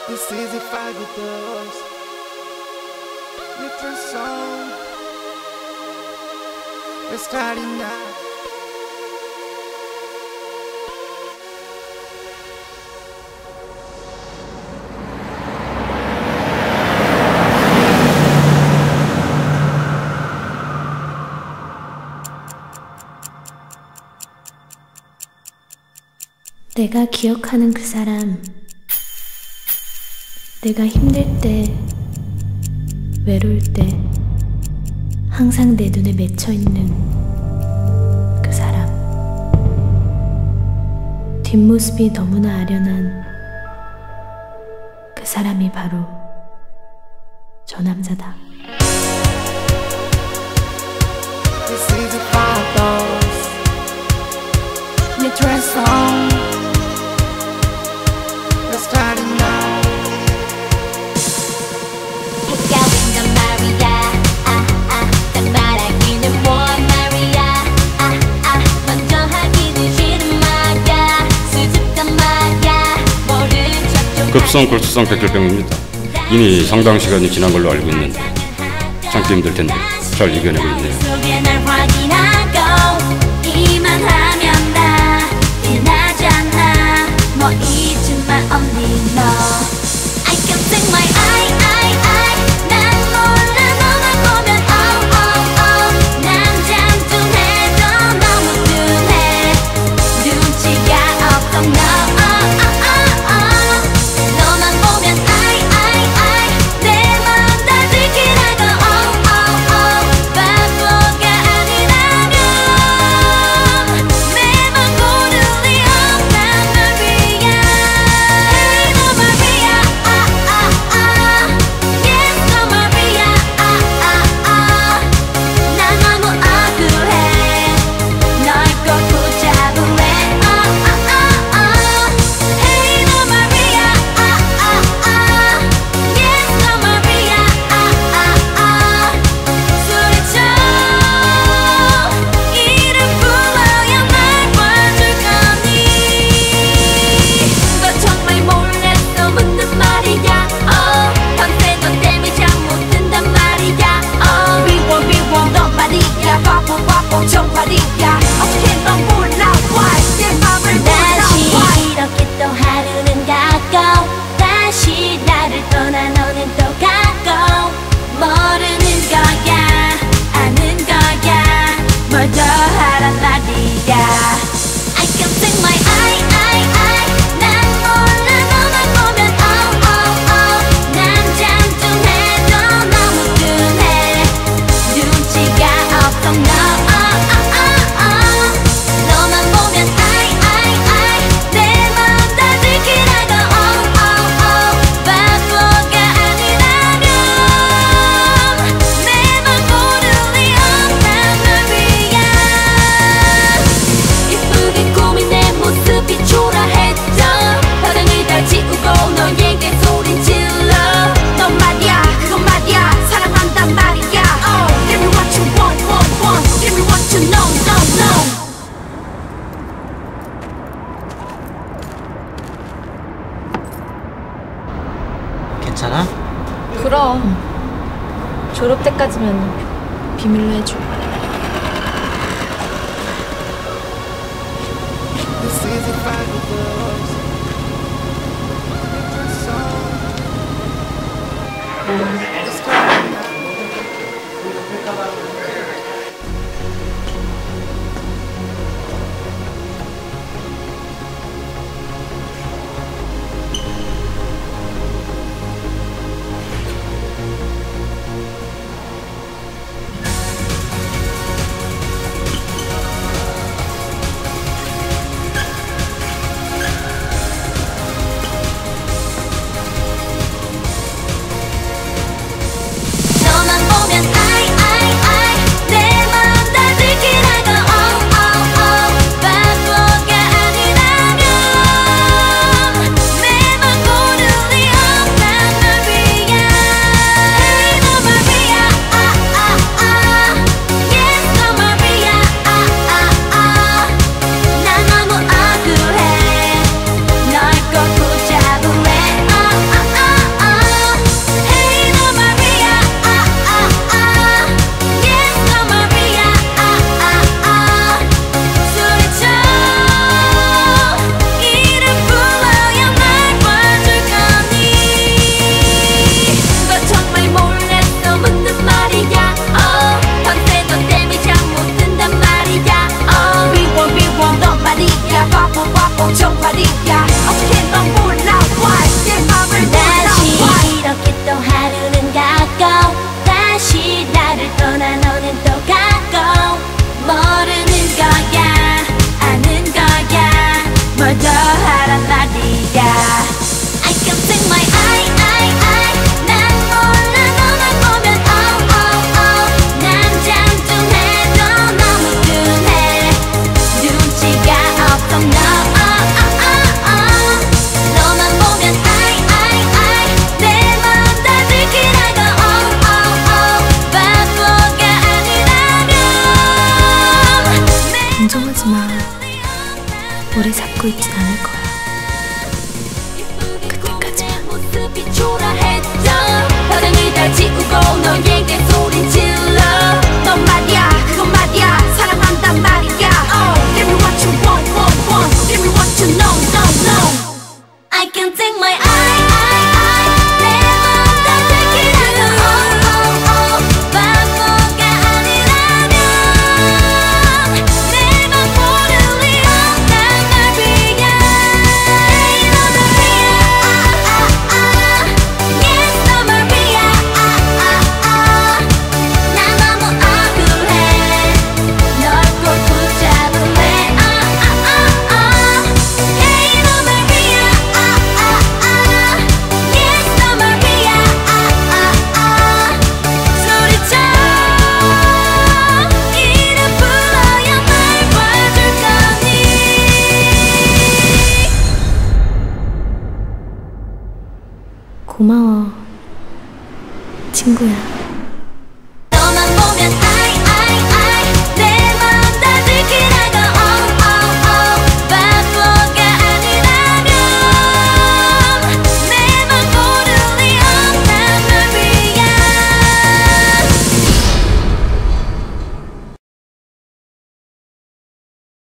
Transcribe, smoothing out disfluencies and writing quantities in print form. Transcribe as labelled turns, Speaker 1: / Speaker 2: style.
Speaker 1: This is a fight with us. Different song. We're starting now.
Speaker 2: 내가 기억하는 그 사람, 내가 힘들 때, 외로울 때 항상 내 눈에 맺혀있는 그 사람. 뒷모습이 너무나 아련한 그 사람이 바로 저 남자다.
Speaker 1: This is a pathos. Different song. We're starting now.
Speaker 3: 해가 온단 말이야. 딱 말하기는 뭐한 말이야. 먼저 하기는 싫은 말야. 수줍단 말야. 모른 척 좀
Speaker 4: 급성 골수성 백혈병입니다. 이미 상당 시간이 지난 걸로 알고 있는데 참기 힘들 텐데 잘 이겨내고 있네요.
Speaker 3: 속에 날 확인하고 이만하면 다 끝나잖아. 뭐 잊을 말 없니 너. I can sing my eye. 난 몰라 너만 보면 oh. 난 잠둔해도 너무 둔해. 눈치가 없어 no. 너만 보면 내 마음 다 지키라고 oh. 바보가 아니라면 매번 고를 리 없단 말이야. Hey 너 말이야 Yes 너 말이야 난 너무 억울해. 널 꼭 붙잡을래 Hey 너 말이야 Yes 너 말이야 소리쳐 이름 불러야 날 봐줄 거니. 너 정말 몰랐어 묻는 말이야 밤새 너 때문에 잠 못 든단 말이야 미워 너 말이야 바보 정말이야. 어떻게 넌 몰라 why 내 맘을 몰라 다시 이렇게 또 하루는 가고 다시 나를 떠나 너는 또 가고 모르는 거야 아는 거야 뭘 더 하란 말이야. I can sing my eye. 난 몰라 너만 보면 oh. 난 잠둔해도 너무 둔해. 눈치가 없어 no. 너만 보면 내 마음 다 지키라고 oh. 바보가 아니라면 매번 고를 리 없단 말이야. 이쁘게 꾸민 내 모습이 초라했죠. 화장을 다 지우고 너에게 소리 질러. 넌 말이야 그건 말이야 사랑한단 말이야 Give me what you want Give me what you know
Speaker 5: 괜찮아?
Speaker 2: 그럼 졸업 때까지면 비밀로 해줘.
Speaker 1: This is a fight with us. Different song. We're starting now.
Speaker 3: 말이야 어떻게 넌 몰라와 내 맘을 다시 이렇게 또 하루는 가고 다시 나를 떠나 너는 또 가고 모르는 거야 아는 거야 뭘 더 하란 말이야 I can sing my eye 난 몰라 너만 보면 oh oh oh 난 장중해도 너무 둔해 눈치가 없어 no 너만 보면 내 맘 다 들키라고 oh oh oh 바보가 아니라면
Speaker 2: 걱정하지 마. 오래 잡고 있진 않을 거야.
Speaker 3: 그때까지만 모습이 초라했죠 화장을 다 지우고 너에게 소리 질러 넌 말이야 그건 말이야 사랑한단 말이야 Give me what you want Give me what you know I can take my 내 맘 다 들키라고 oh oh oh 바보가 아니라면 내 맘 모를 리 없단 말이야 Yes, 너 말이야 나 너무 억울해 널 꼭 붙잡을래 Hey, 너 말이야 Yes, 너 말이야 소리쳐 이름 불러야 날 봐줄 거니
Speaker 2: 고마워, 친구야.